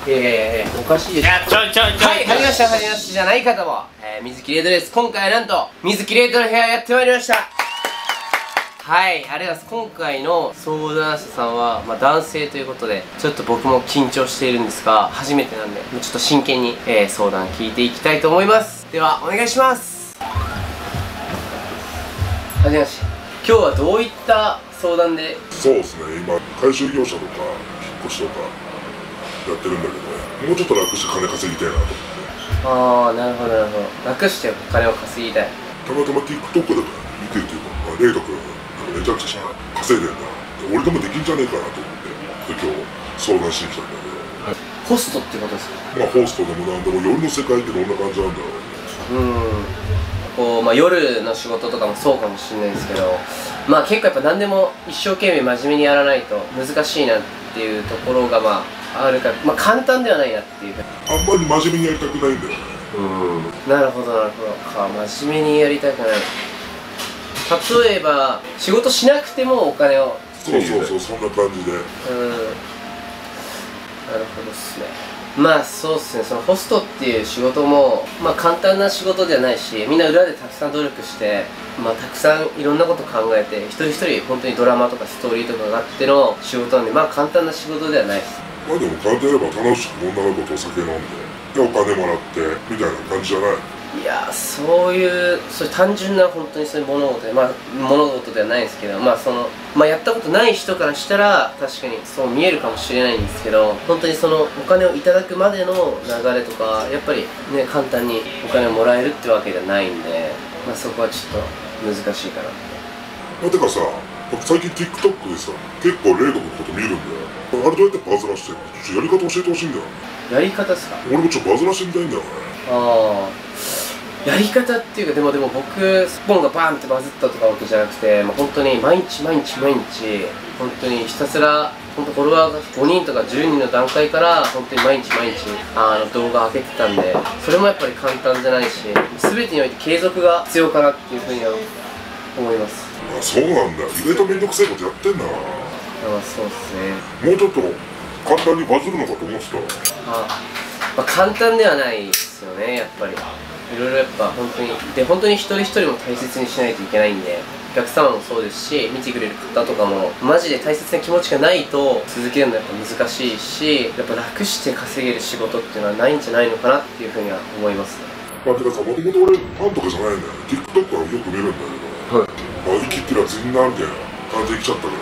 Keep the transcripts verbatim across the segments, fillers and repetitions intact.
いやいやいや、おかしいです。 いや、ちょいちょいちょい。 はい、はじめまして、はじめましてじゃない方も、えー、水木レイトです。今回はなんと、水木レイトの部屋やってまいりました。はい、ありがとうございます。今回の相談者さんは、まあ、男性ということで、ちょっと僕も緊張しているんですが、初めてなんで、ちょっと真剣に、えー、相談聞いていきたいと思います。では、お願いします。はじめまして。今日はどういった相談で？ そうですね、今、回収業者とか、引っ越しとか、やってるんだけど、もうちょっと楽して金稼ぎたいなと思って。 ああ、なるほどなるほど。楽してお金を稼ぎたい。 たまたま TikTok で見てるっていうか、レイト君、めちゃくちゃ稼いでるんだ。俺でもできんじゃねえかなと思って、で今日相談しに来たんだけど。 ホストってことですか？ まあホストでもなんでも夜の世界ってどんな感じなんだろう。 うん。こう、まあ夜の仕事とかもそうかもしれないですけど、まあ結構やっぱ何でも一生懸命真面目にやらないと難しいなっていうところがまああるから、まあ簡単ではないなっていう。 あんまり真面目にやりたくないんだよね。 うん。なるほどなるほど。か、真面目にやりたくない。例えば仕事しなくてもお金を。 そうそうそう、そんな感じで。うん。 なるほどっすね。まあそうっすね、そのホストっていう仕事もまあ簡単な仕事ではないし、みんな裏でたくさん努力して、まあたくさんいろんなこと考えて、一人一人本当にドラマとかストーリーとかがあっての仕事なんで、まあ簡単な仕事ではないです。 まあでも簡単に言えば楽しく女の子とお酒飲んで、でお金もらってみたいな感じじゃない？ いや、そういうそういう単純な本当にそういう物事で、まあ物事ではないですけど、まあそのまあやったことない人からしたら確かにそう見えるかもしれないんですけど、本当にそのお金をいただくまでの流れとか、やっぱりね簡単にお金をもらえるってわけじゃないんで、まあそこはちょっと難しいかなって。 まあ、てかさ、僕最近 TikTok でさ、結構レイトのこと見るんだよ。あれどうやってバズらしてるの？ちょっとやり方教えてほしいんだよ。 やり方ですか？ 俺もちょっとバズらしてみたいんだよね。 ああ、やり方っていうか、でもでも僕スポンがバーンってバズったとかわけじゃなくて、まあ、本当に毎日毎日毎日本当にひたすら本当フォロワーがごにんとかじゅうにんの段階から本当に毎日毎日あの動画上げてたんで、それもやっぱり簡単じゃないし、全てにおいて継続が必要かなっていうふうには思います。 あ、そうなんだ。意外とめんどくさいことやってんだな。 ああ、そうっすね。 もうちょっと簡単にバズるのかと思ってた。 あ、まあ、簡単ではないですよね、やっぱり。いろいろやっぱ本当にで本当に一人一人も大切にしないといけないんで、お客様もそうですし、見てくれる方とかもマジで大切な気持ちがないと続けるのはやっぱ難しいし、やっぱ楽して稼げる仕事っていうのはないんじゃないのかなっていうふうには思いますね。 まあてかさ、もともと俺ファンとかじゃないんだよ。TikTok はよく見るんだけど、はい、まあ生きってるやついんなみたいな感じで来ちゃったから、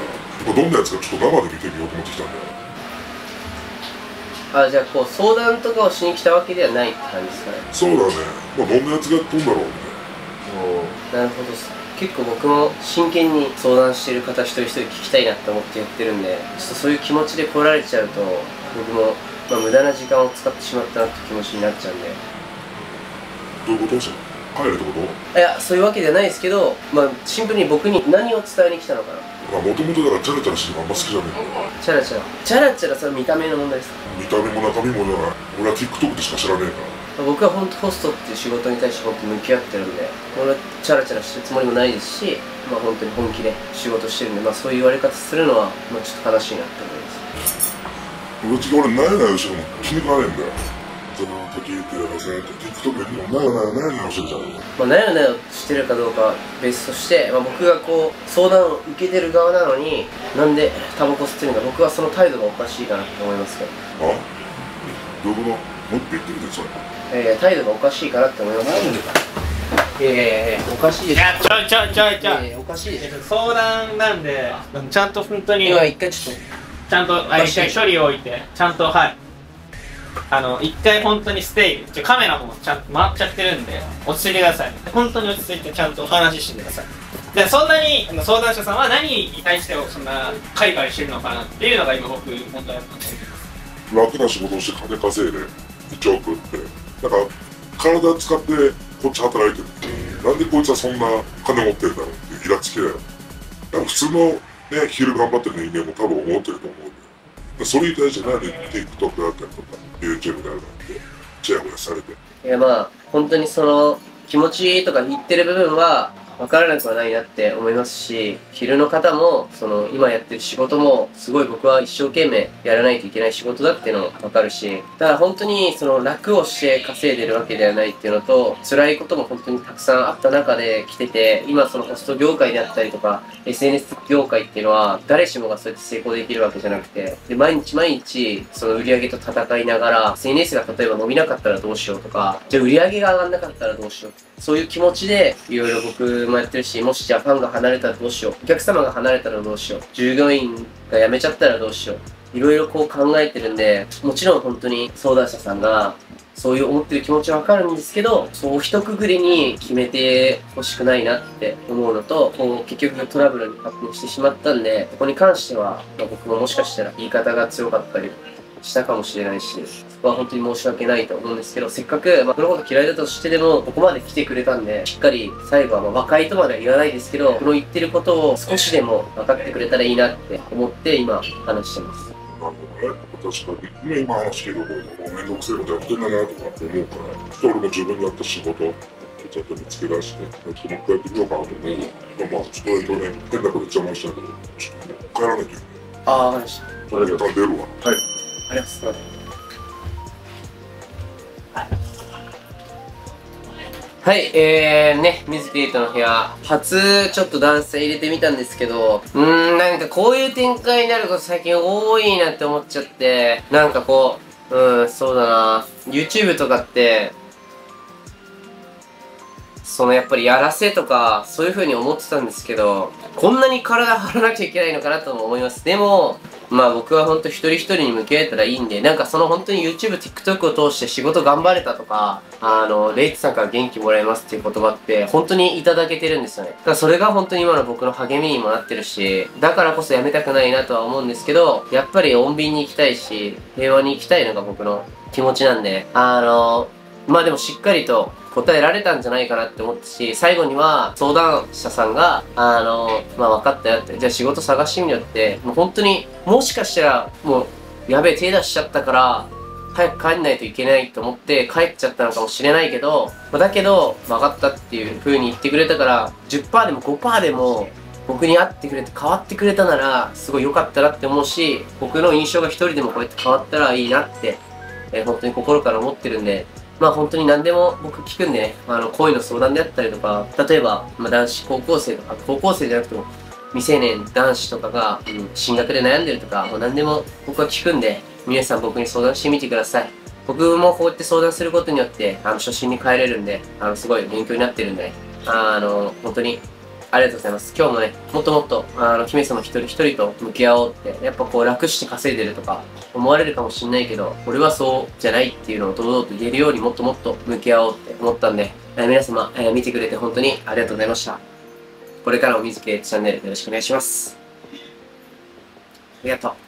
どんなやつかちょっと生で見てみようと思ってきたんだよ。 あ、じゃあこう相談とかをしに来たわけではないって感じですかね。 そうだね。まあどんなやつがやっとんだろうみたいな。 なるほど。結構僕も真剣に相談している方一人一人聞きたいなって思ってやってるんで、ちょっとそういう気持ちで来られちゃうと僕も、まあ、無駄な時間を使ってしまったなって気持ちになっちゃうんで。 どういうこと？帰るってこと？ いや、そういうわけではないですけど、まあシンプルに僕に何を伝えに来たのかな。 まあもともとだからチャラチャラしてるのあんま好きじゃねえんだ。 チャラチャラチャラチャラ、それは見た目の問題ですか？ 見た目も中身もじゃない。俺は TikTok でしか知らねえから。 僕は本当ホストっていう仕事に対して本当に向き合ってるんで、俺はチャラチャラしてるつもりもないですし、まあ本当に本気で仕事してるんで、まあそういう言われ方するのは、まあ、ちょっと悲しいなって思います。 うちが俺なやなやしても気に食わねえんだよ。ずっと聞いてるからさ、TikTok でもなやなやなやなやしてるじゃん。 まあなやなやしてるかどうかは別として、まあ、僕がこう相談を受けてる側なのに、なんでタバコ吸ってるのか、僕はその態度がおかしいかなって思いますけど。 あ？どういうこと？もう一回言ってみてそれ。 えー、態度がおかしいかなって思います。なんでか。いやいやいや、おかしいです。 いや、ちょいちょいちょいちょい。 いやおかしいです。 相談なんで、ちゃんと本当に。 今一回ちょっと。 ちゃんと、あ、一回処理を置いて、ちゃんと、はい。あの、一回本当にステイ、ちょカメラもちゃんと回っちゃってるんで、落ち着いてください。本当に落ち着いてちゃんとお話ししてください。で、そんなに、あの相談者さんは何に対してそんなカリカリしてるのかなっていうのが今僕、本当に楽な仕事をして金稼いで、いちおくって。なんか、体使ってこっち働いてるって。なんでこいつはそんな金持ってるんだろうっていうイラつきだよ。なんか普通のね、昼頑張ってる人間も多分思ってると思うんで。それに対してなんで TikTok だったりとか YouTube であるなんてチヤホヤされて。 いやまあ本当にその気持ちとか言ってる部分は分からなくはないなって思いますし、昼の方も、その、今やってる仕事も、すごい僕は一生懸命やらないといけない仕事だっていうのも分かるし、だから本当に、その、楽をして稼いでるわけではないっていうのと、辛いことも本当にたくさんあった中で来てて、今そのホスト業界であったりとか、エスエヌエス 業界っていうのは、誰しもがそうやって成功できるわけじゃなくて、で、毎日毎日、その売り上げと戦いながら、エスエヌエス が例えば伸びなかったらどうしようとか、じゃあ売り上げが上がんなかったらどうしよう。そういう気持ちで、いろいろ僕もやってるし、もしじゃあファンが離れたらどうしよう。お客様が離れたらどうしよう。従業員が辞めちゃったらどうしよう。いろいろこう考えてるんで、もちろん本当に相談者さんが、そういう思ってる気持ちはわかるんですけど、そう一括りに決めてほしくないなって思うのと、こう結局トラブルに発展してしまったんで、ここに関しては、まあ、僕ももしかしたら言い方が強かったりしたかもしれないし、そこは本当に申し訳ないと思うんですけど、せっかく、まあ、このこと嫌いだとしてでも、ここまで来てくれたんで、しっかり最後はまあ和解とまでは言わないですけど、この言ってることを少しでも分かってくれたらいいなって思って今話してます。 なるほどね。確かに。ね、今話聞いたことめんどくせえことやってんだなとか思うから、俺も自分がやった仕事、ちょっと見つけ出して、ちょっともう一回やってみようかなと思う。まあ、ちょっとえっとね、変なこと邪魔したけど、ちょっともう帰らなきゃいけない。 ああ、わかりました。 それで一旦出るわ。はい。 ありがとうございます。はい、えー、ね、水木エイトの部屋、初ちょっと男性入れてみたんですけど、うーん、なんかこういう展開になること最近多いなって思っちゃって、なんかこう、うん、そうだな、YouTube とかって、そのやっぱりやらせとか、そういう風に思ってたんですけど、こんなに体張らなきゃいけないのかなとも思います。でも、まあ僕はほんと一人一人に向き合えたらいいんで、なんかその本当に YouTube、TikTok を通して仕事頑張れたとか、あの、レイツさんから元気もらえますっていう言葉って本当にいただけてるんですよね。だからそれが本当に今の僕の励みにもなってるし、だからこそやめたくないなとは思うんですけど、やっぱり穏便に行きたいし、平和に行きたいのが僕の気持ちなんで、あの、まあでもしっかりと答えられたんじゃないかなって思ったし、最後には相談者さんが、あの、まあ分かったよって、じゃあ仕事探してみよって、もう本当に、もしかしたら、もう、やべえ手出しちゃったから、早く帰んないといけないと思って帰っちゃったのかもしれないけど、まあ、だけど、分かったっていう風に言ってくれたから、じゅっパーセントでも ごパーセント でも、僕に会ってくれて変わってくれたなら、すごい良かったなって思うし、僕の印象が一人でもこうやって変わったらいいなって、えー、本当に心から思ってるんで、まあ本当に何でも僕聞くんでね、あの恋の相談であったりとか、例えば、まあ、男子高校生とか、高校生じゃなくても未成年男子とかが、うん、進学で悩んでるとか、もう何でも僕は聞くんで、皆さん僕に相談してみてください。僕もこうやって相談することによって、あの初心に帰れるんで、あのすごい勉強になってるんで、あの本当にありがとうございます。今日もね、もっともっと、あの、姫様一人一人と向き合おうって、やっぱこう楽して稼いでるとか思われるかもしんないけど、俺はそうじゃないっていうのを堂々と言えるようにもっともっと向き合おうって思ったんで、えー、皆様、えー、見てくれて本当にありがとうございました。これからも水木エイトチャンネルよろしくお願いします。ありがとう。